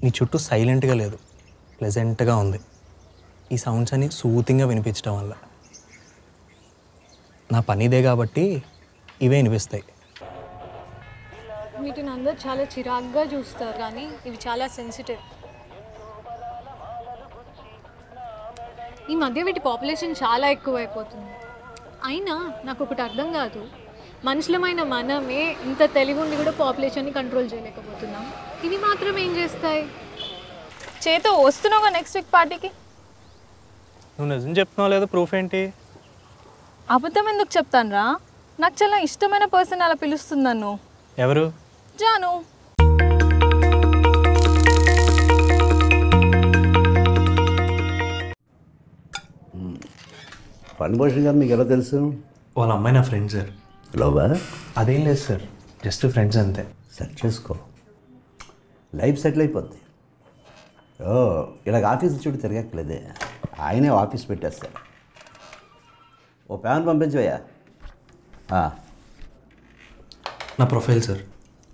నీ చుట్టూ సైలెంట్గా లేదు, ప్లెజెంట్గా ఉంది. ఈ సౌండ్స్ అని సూతింగ్గా వినిపించడం వల్ల నా పని ఇదే కాబట్టి ఇవే వినిపిస్తాయి. వీటిని అందరూ చాలా చిరాగ్గా చూస్తారు, కానీ ఇవి చాలా సెన్సిటివ్. ఈ మధ్య వీటి పాపులేషన్ చాలా ఎక్కువైపోతుంది. అయినా నాకు ఒకటి అర్థం కాదు, మనుషులమైన మనమే ఇంత తెలివి ఉండి కూడా పాపులేషన్ని కంట్రోల్ చేయలేకపోతున్నాం. ఇవి మాత్రం ఏం చేస్తాయి? చేతో వస్తున్నావుగా నెక్స్ట్ వీక్ పార్టీకి? నువ్వు నిజం చెప్తున్నావు లేదా? ప్రూఫ్ ఏంటి? అబద్ధం ఎందుకు చెప్తాను రా, నాకు చాలా ఇష్టమైన పర్సన్ అలా పిలుస్తుంది నన్ను. ఎవరు? జాను. ఫణిభూషణ్ గారు మీకు ఎలా తెలుసు? వాళ్ళ అమ్మాయి నా ఫ్రెండ్ సార్. లవ్వా? అదేం లేదు సార్, జస్ట్ ఫ్రెండ్స్ అంతే. సెట్ చేసుకో, లైఫ్ సెటిల్ అయిపోద్ది. ఓ ఇలాగ ఆఫీస్ చుట్టూ తిరగక్కలేదే, ఆయనే ఆఫీస్ పెట్టేస్తారు. ఓ ప్యాన్ పంపించవయ్యా. నా ప్రొఫైల్ సార్.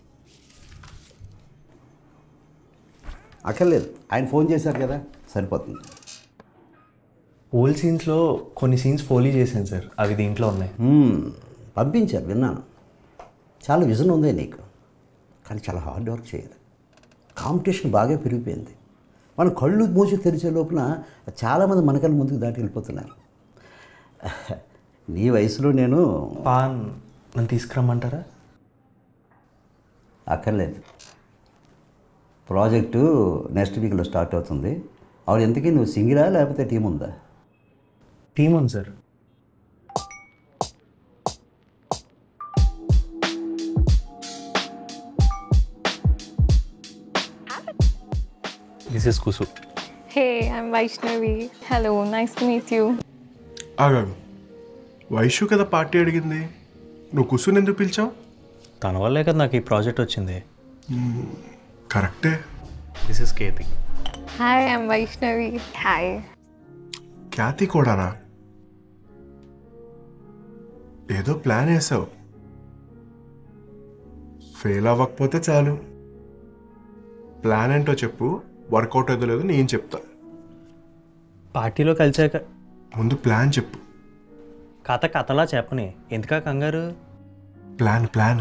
అక్కర్లేదు, ఆయన ఫోన్ చేశారు కదా, సరిపోతుంది. ఓల్డ్ సీన్స్లో కొన్ని సీన్స్ ఫోలీ చేశాను సార్, అవి దీంట్లో ఉన్నాయి. పంపించారు, విన్నాను. చాలా విజన్ ఉంది నీకు, కానీ చాలా హార్డ్ వర్క్ చేయాలి. కాంపిటీషన్ బాగా పెరిగిపోయింది. మన కళ్ళు మూసి తెరిచే లోపల చాలామంది మనకన్నా ముందుకు దాటి వెళ్ళిపోతున్నారు. నీ వయసులో నేను పాన్ నన్ను తీసుకురమ్మంటారా? అక్కర్లేదు, ప్రాజెక్టు నెక్స్ట్ వీక్లో స్టార్ట్ అవుతుంది. అవును, ఎంతకీ నువ్వు సింగిలా లేకపోతే టీం ఉందా? టీమ్ ఉంది sir. This is Kusu. Hey, I'm Vaishnavi. Hello, nice to meet you. ఆగాగు, వైషు కదా పార్టీ అడిగింది, నువ్వు కుసుని ఎందుకు పిలిచావు? తన వల్లే కదా నాకు ఈ ప్రాజెక్ట్ వచ్చింది. కరెక్టే. This is Kethi. Hi, I'm Vaishnavi. Hi. Khyathi కూడానా? ఏదో ప్లాన్ వేసావు, ఫెయిల్ అవ్వకపోతే చాలు. ప్లాన్ ఏంటో చెప్పు, వర్కౌట్ ఏదో లేదో నేను చెప్తా. పార్టీలో కలిసాక ముందు ప్లాన్ చెప్పు. కథలా చెప్పని, ఎందుకా కంగారు? ప్లాన్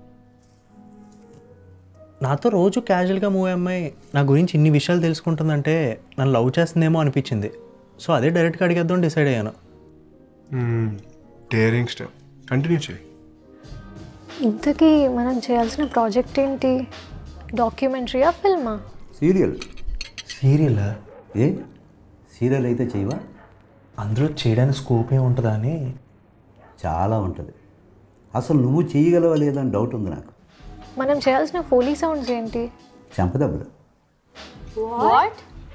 నాతో రోజు క్యాజువల్గా మూవ్ అమ్మాయి నా గురించి ఇన్ని విషయాలు తెలుసుకుంటుందంటే నన్ను లవ్ చేస్తుందేమో అనిపించింది. సో అదే డైరెక్ట్గా అడిగేద్దాం డిసైడ్ అయ్యాను. డేరింగ్ స్టెప్, కంటిన్యూ చేయి. ఇంతకీ మనం చేయాల్సిన ప్రాజెక్ట్ ఏంటి? డాక్యుమెంటరీయా, ఫిల్మా? సీరియల్. సీరియలా? ఏ సీరియల్ అయితే చేయవా? అందులో చేయడానికి స్కోప్ ఏమి ఉంటుందా అని. చాలా ఉంటుంది. అసలు నువ్వు చేయగలవా లేదా అని డౌట్ ఉంది నాకు. మనం చేయాల్సిన ఫోలీ సౌండ్స్ ఏంటి? చంపదెబ్బలు. వాట్?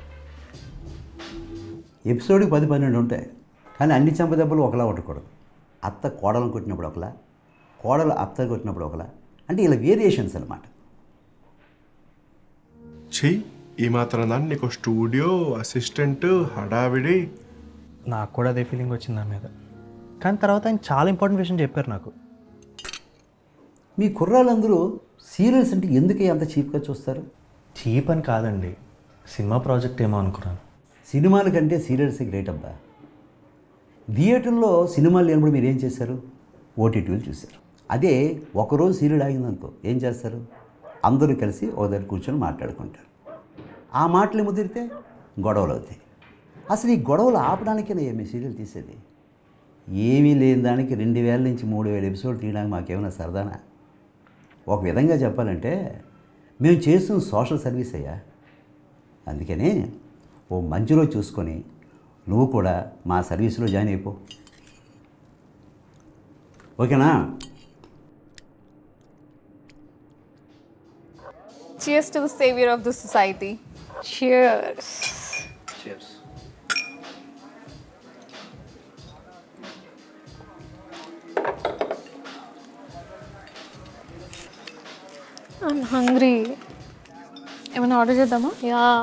ఎపిసోడ్కి 10-12 ఉంటాయి, కానీ అన్ని చంపదెబ్బలు ఒకలా ఉండకూడదు. అత్త కోడలను కొట్టినప్పుడు ఒకలా, కోడలు అత్త కొట్టినప్పుడు ఒకలా, అంటే ఇలా వేరియేషన్స్ అనమాట. చెయ్యి. ఈ మాత్రం దాన్ని నీకు స్టూడియో, అసిస్టెంట్, హడావిడి. నాకు కూడా అదే ఫీలింగ్ వచ్చింది దాని మీద. కానీ తర్వాత ఆయన చాలా ఇంపార్టెంట్ విషయం చెప్పారు నాకు. మీ కుర్రాళ్ళందరూ సీరియల్స్ అంటే ఎందుకు అంత చీప్గా చూస్తారు? చీప్ అని కాదండి, సినిమా ప్రాజెక్ట్ ఏమో అనుకున్నాను. సినిమాల కంటే సీరియల్స్ గ్రేట్ అబ్బా. థియేటర్లో సినిమాలు లేనప్పుడు మీరు ఏం చేశారు? ఓటీటీలు చూశారు. అదే ఒకరోజు సీరియల్ ఆగిందనుకో, ఏం చేస్తారు? అందరూ కలిసి ఒక దగ్గర కూర్చొని మాట్లాడుకుంటారు. ఆ మాటలు ముదిరితే గొడవలు అవుతాయి. అసలు ఈ గొడవలు ఆపడానికేనా మీ సీరియల్ తీసేది? ఏమీ లేని దానికి 2000 నుంచి 3000 ఎపిసోడ్ తీయడానికి మాకేమైనా సరదానా? ఒక విధంగా చెప్పాలంటే మేము చేస్తున్న సోషల్ సర్వీస్ అయ్యా. అందుకని ఓ మంచి రోజు చూసుకొని నువ్వు కూడా మా సర్వీస్లో జాయిన్ అయిపో, ఓకేనా? Cheers to the savior of the society. Cheers. Cheers. I'm hungry. ఏమైనా ఆర్డర్ చేద్దామా? Yeah.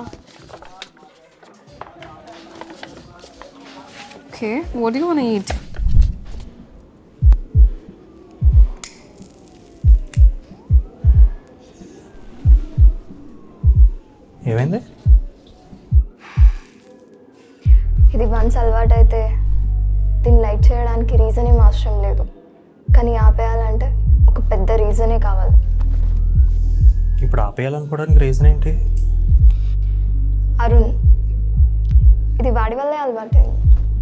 Okay, what do you want to eat? ఏమైంది? ఇది వన్స్ అలవాటు అయితే దీన్ని లైట్ చేయడానికి రీజన్ ఏం అవసరం లేదు, కానీ ఆపేయాలంటే ఒక పెద్ద రీజనే కావాలి. ఇప్పుడు ఆపేయాలనుకోవడానికి రీజన్ ఏంటి? అరుణ్, ఇది వాడి వల్లే అలవాటైంది.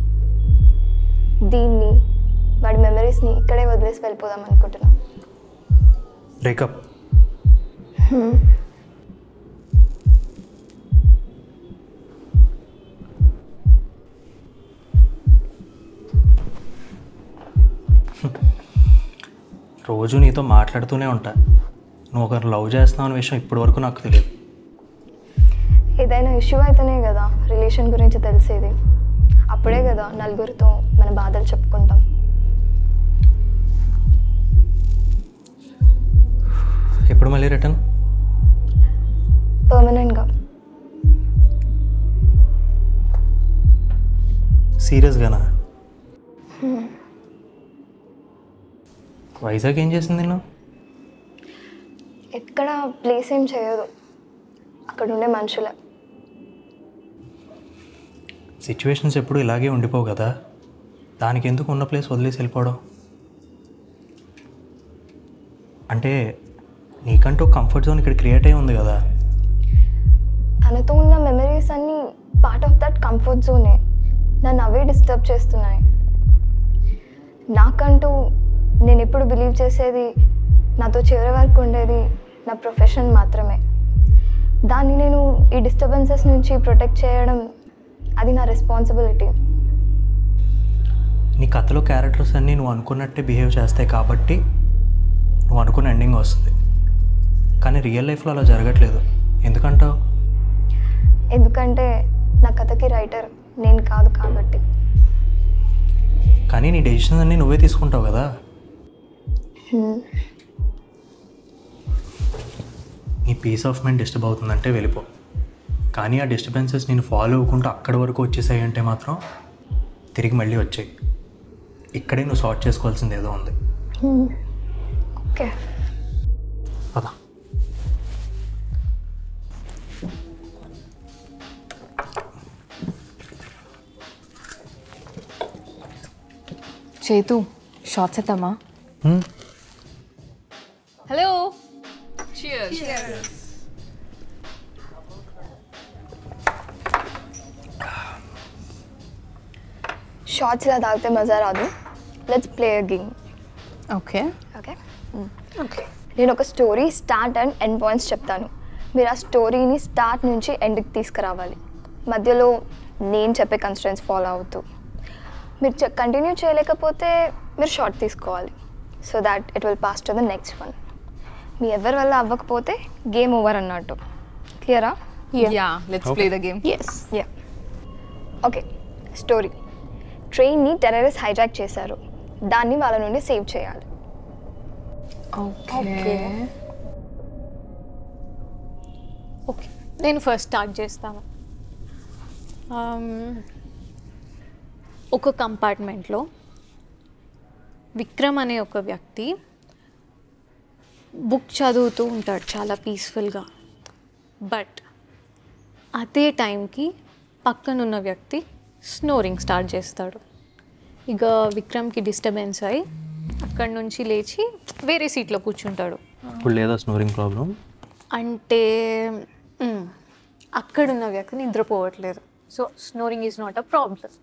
దీన్ని వాడి మెమరీస్ని ఇక్కడే వదిలేసి వెళ్ళిపోదాం అనుకుంటున్నా. బ్రేకప్. రోజు నీతో మాట్లాడుతూనే ఉంటా. నువ్వు ఒకరు లవ్ చేస్తున్నావు అనే విషయం ఇప్పటి వరకు నాకు తెలియదు. ఏదైనా ఇష్యూ అయితేనే కదా రిలేషన్ గురించి తెలిసేది. అప్పుడే కదా నలుగురితో మన బాధలు చెప్పుకుంటాం. ఎప్పుడు మళ్ళీ రిటర్న్? పర్మనెంట్గా. సీరియస్గానా? వైజాగ్ ఏం చేసింది నిన్ను? ఎక్కడ ప్లేస్ ఏం చేయదు, అక్కడ ఉండే మనుషులే. సిచ్యువేషన్స్ ఎప్పుడు ఇలాగే ఉండిపోవు కదా, దానికి ఎందుకు ఉన్న ప్లేస్ వదిలేసి వెళ్ళిపోవడం? అంటే నీకంటూ కంఫర్ట్ జోన్ ఇక్కడ క్రియేట్ అయి ఉంది కదా. తనతో ఉన్న మెమరీస్ అన్నీ పార్ట్ ఆఫ్ దట్ కంఫర్ట్ జోనే. నన్ను అవే డిస్టర్బ్ చేస్తున్నాయి. నాకంటూ నేను ఎప్పుడు బిలీవ్ చేసేది నాతో చివరి వరకు ఉండేది నా ప్రొఫెషన్ మాత్రమే. దాన్ని నేను ఈ డిస్టర్బెన్సెస్ నుంచి ప్రొటెక్ట్ చేయడం అది నా రెస్పాన్సిబిలిటీ. నీ కథలో క్యారెక్టర్స్ అన్నీ నువ్వు అనుకున్నట్టే బిహేవ్ చేస్తాయి కాబట్టి నువ్వు అనుకున్న ఎండింగ్ వస్తుంది. కానీ రియల్ లైఫ్లో అలా జరగట్లేదు. ఎందుకంటావు? ఎందుకంటే నా కథకి రైటర్ నేను కాదు కాబట్టి. కానీ నీ డెసిషన్స్ అన్నీ నువ్వే తీసుకుంటావు కదా. నీ పీస్ ఆఫ్ మైండ్ డిస్టర్బ్ అవుతుందంటే వెళ్ళిపో. కానీ ఆ డిస్టర్బెన్సెస్ నేను ఫాలో అవ్వకుండా అక్కడి వరకు వచ్చేసాయి అంటే మాత్రం తిరిగి మళ్ళీ వచ్చాయి. ఇక్కడే నువ్వు సార్ట్ చేసుకోవాల్సింది ఏదో ఉంది. ఓకే, పదా. చేతు షార్ట్స్ ఎత్తామా? హలో, షార్ట్స్లా తాగితే మజా రాదు. Let's play a game. Okay okay okay. నేను ఒక story start and end points చెప్తాను. మీరు ఆ స్టోరీని స్టార్ట్ నుంచి ఎండ్కి తీసుకురావాలి. మధ్యలో నేను చెప్పే కన్స్ట్రెంట్స్ ఫాలో అవుతూ. మీరు కంటిన్యూ చేయలేకపోతే మీరు షార్ట్ తీసుకోవాలి. So that it will pass to the next one. మీ ఎవరి వల్ల అవ్వకపోతే గేమ్ ఓవర్ అన్నట్టు. క్లియరా? Yeah, let's play the game. Yeah. Okay, story. ట్రైన్ని టెర్రరిస్ట్ హైజాక్ చేశారు. దాన్ని వాళ్ళ నుండి సేవ్ చేయాలి. ఓకే ఓకే, నేను ఫస్ట్ స్టార్ట్ చేస్తాను. ఒక కంపార్ట్మెంట్లో విక్రమ్ అనే ఒక వ్యక్తి బుక్ చదువుతూ ఉంటాడు చాలా పీస్ఫుల్గా. బట్ అదే టైంకి పక్కనున్న వ్యక్తి స్నోరింగ్ స్టార్ట్ చేస్తాడు. ఇక విక్రమ్కి డిస్టర్బెన్స్ అయ్యి అక్కడి నుంచి లేచి వేరే సీట్లో కూర్చుంటాడు. ఇప్పుడు లేదా స్నోరింగ్ ప్రాబ్లం? అంటే అక్కడున్న వ్యక్తి నిద్రపోవట్లేదు. So snoring is not a problem.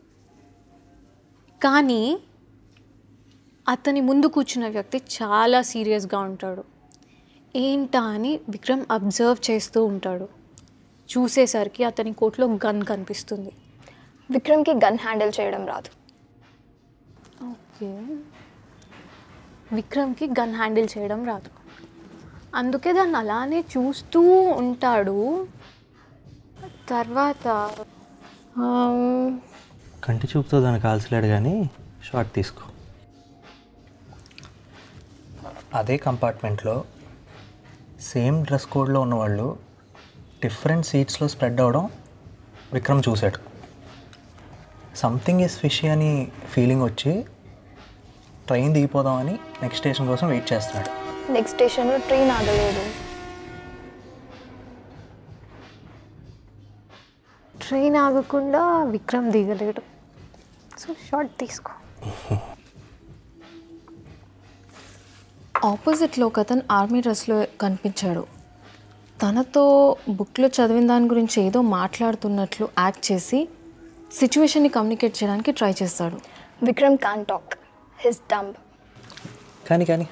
కానీ అతని ముందు కూర్చున్న వ్యక్తి చాలా సీరియస్గా ఉంటాడు. ఏంటా అని విక్రమ్ అబ్జర్వ్ చేస్తూ ఉంటాడు. చూసేసరికి అతని కోట్లో గన్ కనిపిస్తుంది. విక్రమ్కి గన్ హ్యాండిల్ చేయడం రాదు. ఓకే, విక్రమ్కి గన్ హ్యాండిల్ చేయడం రాదు, అందుకే దాన్ని అలానే చూస్తూ ఉంటాడు. తర్వాత కంటి చూపుతో దాన్ని కాల్చలేడు కానీ షార్ట్ తీసుకో. అదే కంపార్ట్మెంట్లో సేమ్ డ్రెస్ కోడ్లో ఉన్నవాళ్ళు డిఫరెంట్ సీట్స్లో స్ప్రెడ్ అవ్వడం విక్రమ్ చూశాడు. సంథింగ్ ఈజ్ ఫిషీ అని ఫీలింగ్ వచ్చి ట్రైన్ దిగిపోదామని నెక్స్ట్ స్టేషన్ కోసం వెయిట్ చేస్తున్నాడు. నెక్స్ట్ స్టేషన్లో ట్రైన్ ఆగలేదు. ట్రైన్ ఆగకుండా విక్రమ్ దిగలేడు, సో షార్ట్ తీసుకో. ఆపోజిట్లో ఒక అతను ఆర్మీ డ్రెస్లో కనిపించాడు. తనతో బుక్లో చదివిన దాని గురించి ఏదో మాట్లాడుతున్నట్లు యాక్ట్ చేసి సిచ్యువేషన్ని కమ్యూనికేట్ చేయడానికి ట్రై చేస్తాడు. Vikram can't talk, his dumb. కానీ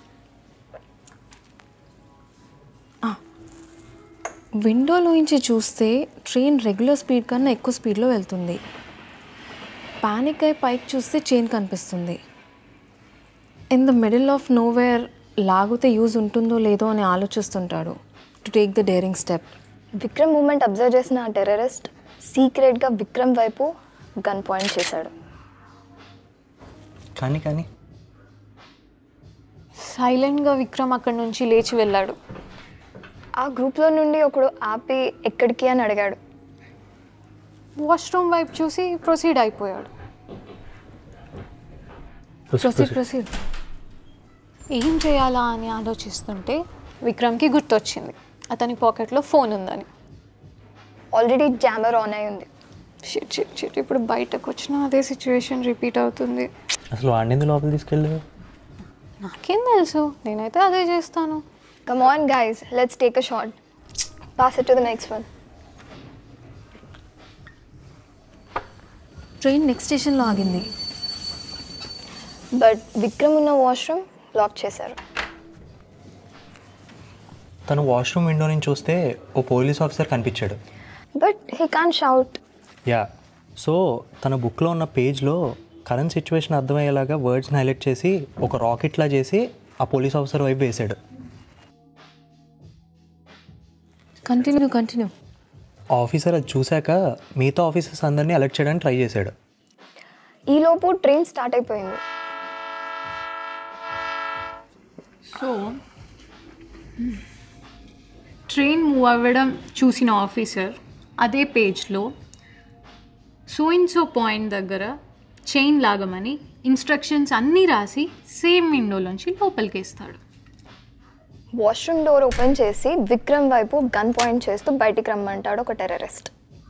విండోలోంచి చూస్తే ట్రైన్ రెగ్యులర్ స్పీడ్ కన్నా ఎక్కువ స్పీడ్లో వెళ్తుంది. పానిక్ అయి పైకి చూస్తే చైన్ కనిపిస్తుంది. In the middle of nowhere లాగితే యూజ్ ఉంటుందో లేదో అని ఆలోచిస్తుంటాడు to take the daring step. Vikram moment observe చేసిన ఆ టెర్రరిస్ట్ సీక్రెట్గా విక్రమ్ వైపు గన్ పాయింట్ చేశాడు. కానీ సైలెంట్గా విక్రమ్ అక్కడి నుంచి లేచి వెళ్ళాడు. ఆ గ్రూప్లో నుండి ఒకడు ఆపి ఎక్కడికి అని అడిగాడు. వాష్రూమ్ వైపు చూసి ప్రొసీడ్ అయిపోయాడు. ప్రొసీడ్. ఏం చేయాలా అని ఆలోచిస్తుంటే విక్రమ్కి గుర్తొచ్చింది అతని పాకెట్లో ఫోన్ ఉందని. ఆల్రెడీ జామర్ ఆన్ అయి ఉంది. షిట్ ఇప్పుడు బయటకు వచ్చిన అదే సిచ్యువేషన్ రిపీట్ అవుతుంది. అసలు వాడిని లోపల తీసుకెళ్ళదు. నాకేం తెలుసు, నేనైతే అదే చేస్తాను. Come on guys, let's take a shot. Pass it to the next one. Train next స్టేషన్లో ఆగింది. బట్ విక్రమ్ ఉన్న వాష్రూమ్ లాక్ చేశారు. తను వాష్రూమ్ విండో నుంచి చూస్తే ఓ పోలీస్ ఆఫీసర్ కనిపించాడు. But he can't shout. Yeah, so తన బుక్లో ఉన్న పేజ్లో కరెంట్ సిచ్యువేషన్ అర్థమయ్యేలాగా వర్డ్స్ని హైలైట్ చేసి ఒక రాకెట్లా చేసి ఆ పోలీస్ ఆఫీసర్ వైపు వేసాడు. కంటిన్యూ. ఆఫీసర్ అది చూశాక మిగతా ఆఫీసర్స్ అందరినీ అలర్ట్ చేయడానికి ట్రై చేశాడు. ఈలోపు ట్రైన్ స్టార్ట్ అయిపోయింది. సో ట్రైన్ మూవ్ అవ్వడం చూసిన ఆఫీసర్ అదే పేజ్లో సో అండ్ సో పాయింట్ దగ్గర చైన్ లాగమని ఇన్స్ట్రక్షన్స్ అన్నీ రాసి సేమ్ విండోలోంచి లోపలికి వేస్తాడు. వాష్రూమ్ డోర్ ఓపెన్ చేసి విక్రమ్ వైపు గన్ పాయింట్ చేస్తూ బయటికి రమ్మంటాడు ఒక టెర్రరిస్ట్.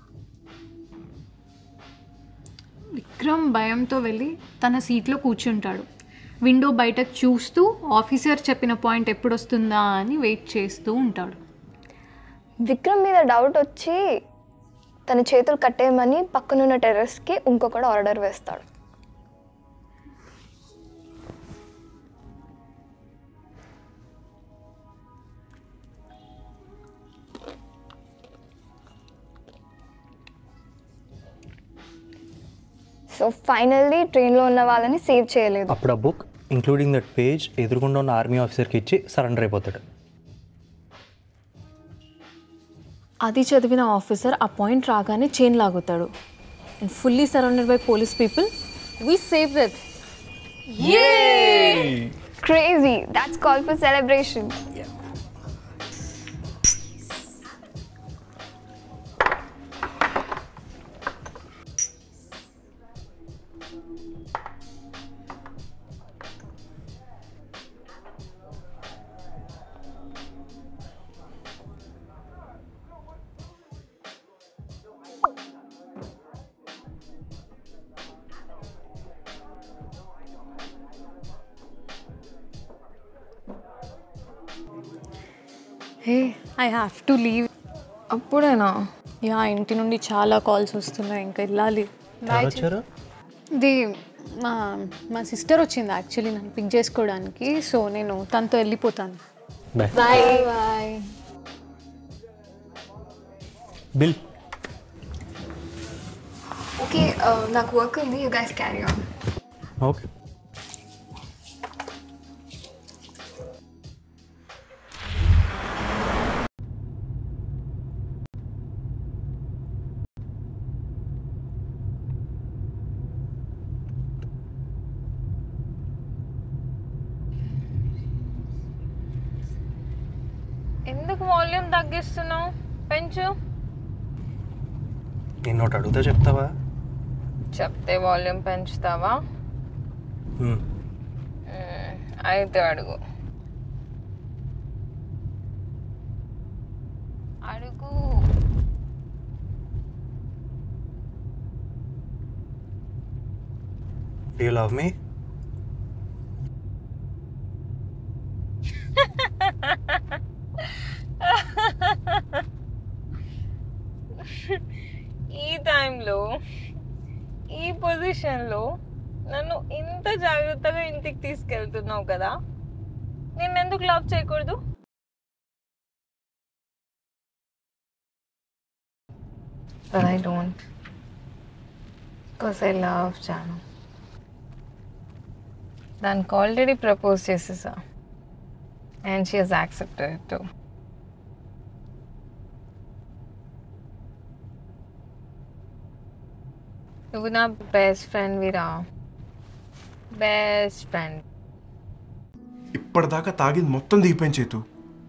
విక్రమ్ భయంతో వెళ్ళి తన సీట్లో కూర్చుంటాడు. విండో బయటకు చూస్తూ ఆఫీసర్ చెప్పిన పాయింట్ ఎప్పుడు వస్తుందా అని వెయిట్ చేస్తూ ఉంటాడు. విక్రమ్ మీద డౌట్ వచ్చి తన చేతులు కట్టేయమని పక్కనున్న టెర్రరిస్ట్కి ఇంకొకడు ఆర్డర్ వేస్తాడు. సో ఫైనల్లీ ట్రైన్లో ఉన్న వాళ్ళని సేవ్ చేయలేదు. అప్పుడు ఆ బుక్ ఇంక్లూడింగ్ దట్ పేజ్ ఎదురుగుండా ఉన్న ఆర్మీ ఆఫీసర్కి ఇచ్చి సరెండర్ అయిపోతాడు. అది చదివిన ఆఫీసర్ ఆ పాయింట్ రాగానే చైన్ లాగుతాడు. And fully surrounded by police people we save it. Crazy. That's called for celebration. Hey, I have to leave. అప్పుడేనా? యా, ఇంటి నుండి చాలా కాల్స్ వస్తున్నాయి, ఇంకా వెళ్ళాలి. ఎవరు వచ్చారు? ఇది మా సిస్టర్ వచ్చింది యాక్చువల్లీ నన్ను పిక్ చేసుకోవడానికి, సో నేను తనతో వెళ్ళిపోతాను. బాయ్. బాయ్. బిల్. ఓకే, నాకు వర్క్ ఉంది. You guys carry on. Okay. ఎందుకు వాల్యూమ్ తగ్గిస్తున్నావు? పెంచు. నేను ఒకటి అడుగుతా చెప్తావా? చెప్తే వాల్యూమ్ పెంచుతావా? అయితే అడుగు. అడుగు. You love me? ఈ టైంలో ఈ పొజిషన్లో నన్ను ఇంత జాగ్రత్తగా ఇంటికి తీసుకెళ్తున్నావు కదా, నేను ఎందుకు లవ్ చేయకూడదు? But I don't. Because I love Janu. దానికి ఆల్రెడీ ప్రపోజ్ చేసేసా. And she has accepted it too. నువ్వు నా best friend Veera, best friend. ఇప్పటిదాకా తాగింది మొత్తం దిగిపోయింది చేతు.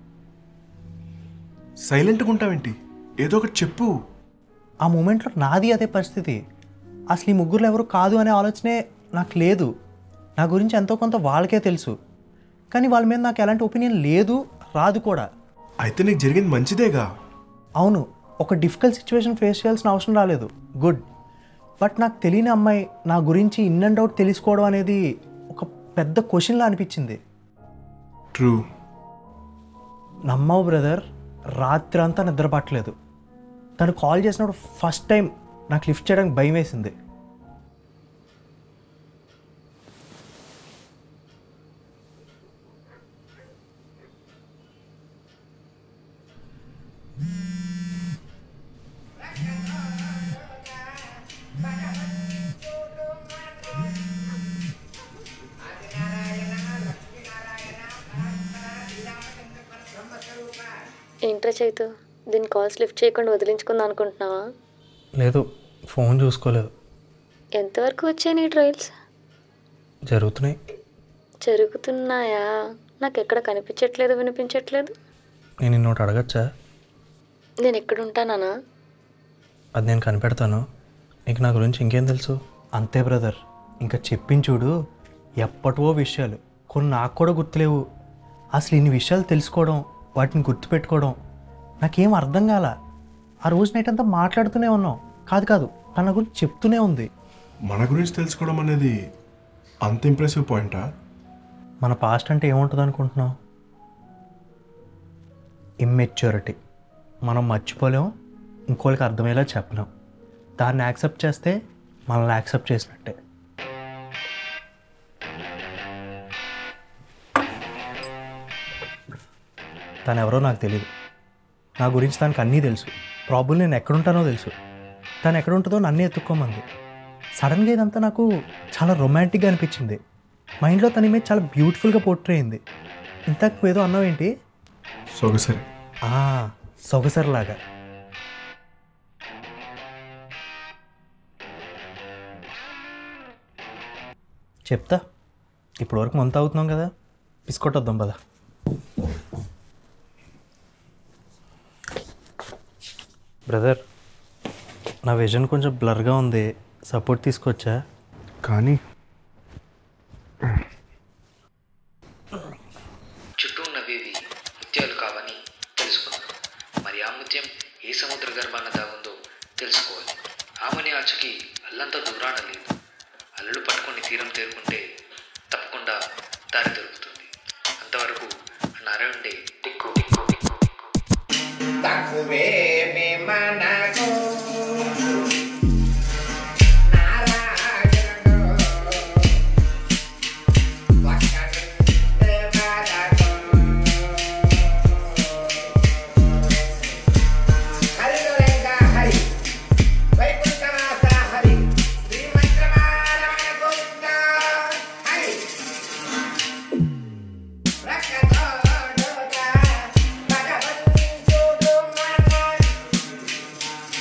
సైలెంట్గా ఉంటావేంటి? ఏదో ఒకటి చెప్పు. ఆ మూమెంట్లో నాది అదే పరిస్థితి. అసలు ఈ ముగ్గురులో ఎవరు కాదు అనే ఆలోచనే నాకు లేదు. నా గురించి ఎంతో కొంత వాళ్ళకే తెలుసు, కానీ వాళ్ళ మీద నాకు ఎలాంటి ఒపీనియన్ లేదు, రాదు కూడా. అయితే నీకు జరిగింది మంచిదేగా. అవును, ఒక డిఫికల్ట్ సిచ్యువేషన్ ఫేస్ చేయాల్సిన అవసరం రాలేదు, గుడ్. బట్ నాకు తెలియని అమ్మాయి నా గురించి ఇన్ అండ్ అవుట్ తెలుసుకోవడం అనేది ఒక పెద్ద క్వశ్చన్లా అనిపించింది. ట్రూ. నమ్మవు బ్రదర్, రాత్రి అంతా నిద్ర పట్టలేదు. తను కాల్ చేసినప్పుడు ఫస్ట్ టైం నాకు లిఫ్ట్ చేయడానికి భయం వేసింది. ఏంట్రా చైతు, దీని కాల్స్ లిఫ్ట్ చేయకుండా వదిలించుకుందాం అనుకుంటున్నావా? లేదు, ఫోన్ చూసుకోలేదు. ఎంతవరకు వచ్చాయి నీ ట్రయల్స్? జరుగుతున్నాయా? నాకు ఎక్కడ కనిపించట్లేదు, వినిపించట్లేదు. నేను నిన్నోటి అడగచ్చా? నేను ఎక్కడ ఉంటానా? అది నేను కనిపెడతాను. నీకు నా గురించి ఇంకేం తెలుసు? అంతే బ్రదర్, ఇంకా చెప్పించుడు. ఎప్పటివో విషయాలు కొన్ని నాకు కూడా గుర్తులేవు. అసలు ఇన్ని విషయాలు తెలుసుకోవడం, వాటిని గుర్తుపెట్టుకోవడం నాకేం అర్థం కాల. ఆ రోజు నైట్ అంతా మాట్లాడుతూనే ఉన్నాం. కాదు తన గురించి చెప్తూనే ఉంది. మన గురించి తెలుసుకోవడం అనేది అంత ఇంప్రెసివ్ పాయింటా? మన పాస్ట్ అంటే ఏముంటుంది అనుకుంటున్నావు? ఇమ్మెచ్యూరిటీ. మనం మర్చిపోలేం, ఇంకోళ్ళకి అర్థమయ్యేలా చెప్పలేం. దాన్ని యాక్సెప్ట్ చేస్తే మనల్ని యాక్సెప్ట్ చేసినట్టే. తను ఎవరో నాకు తెలియదు. నా గురించి తనకు అన్నీ తెలుసు. ప్రాబ్లం నేను ఎక్కడుంటానో తెలుసు. తను ఎక్కడుంటుందో నన్నే ఎత్తుక్కోమంది. సడన్గా ఇదంతా నాకు చాలా రొమాంటిక్గా అనిపించింది. మైండ్లో తన ఇమేజ్ చాలా బ్యూటిఫుల్గా పోర్ట్రే అయింది. ఇంతకు ఏదో అన్నావేంటి? సొగసరి. సొగసరిలాగా. చెప్తా. ఇప్పుడు వరకు మంత అవుతున్నాం కదా, పిసుకొట్టొద్దాం పద. బ్రదర్, నా విజన్ కొంచెం బ్లర్గా ఉంది, సపోర్ట్ తీసుకొచ్చా. కానీ చుట్టూ ఉన్నవేవి ముత్యాలు కావని తెలుసుకున్నాను. మరి ఆ ముత్యం ఏ సముద్ర గర్భాన దాగుందో తెలుసుకోవాలి. ఆమెని ఆచకి అల్లంతా దూరాన లేదు. అల్లుడు పట్టుకొని తీరం తేరుకుంటే తప్పకుండా దారి దొరుకుతుంది. అంతవరకు నారాయణుడే దిక్కు దిక్కు దిక్కు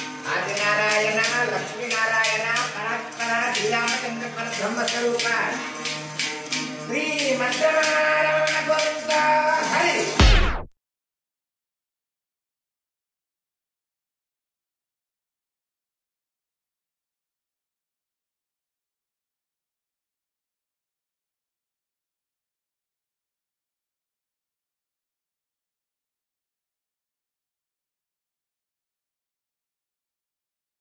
లక్ష్మీనారాయణ పరాత్పర శ్రీరామచంద్ర పరబ్రహ్మస్వరూప